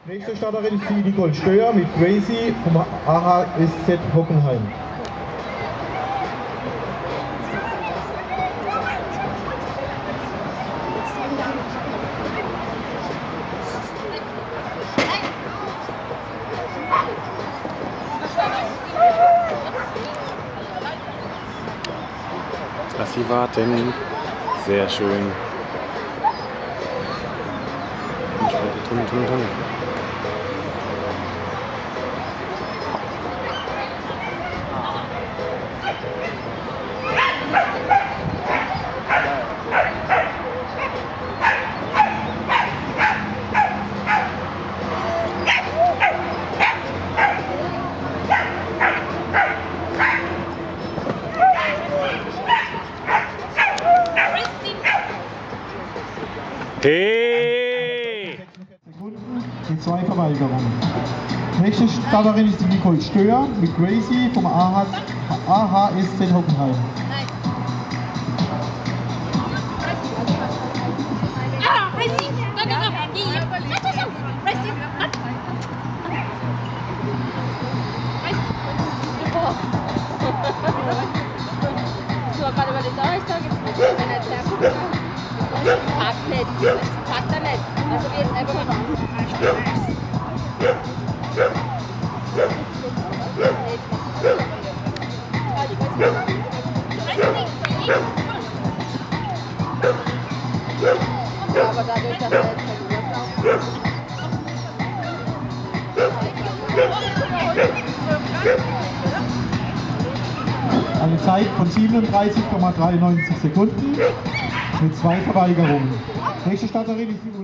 Nächste Starterin ist die Nicole Stöhr mit Crazy vom AHSZ Hockenheim. Lass sie warten. Sehr schön. Tunnel. Mit 2 Verweigerungen. Nächste Starterin ist die Nicole Stöhr mit Crazy vom AHSZ Hockenheim. Packt nicht. Packt er nicht. Also wir jetzt einfach mal aber dadurch, dass er Eine Zeit von 37,93 Sekunden mit 2 Verweigerungen. Nächste Starterin ist die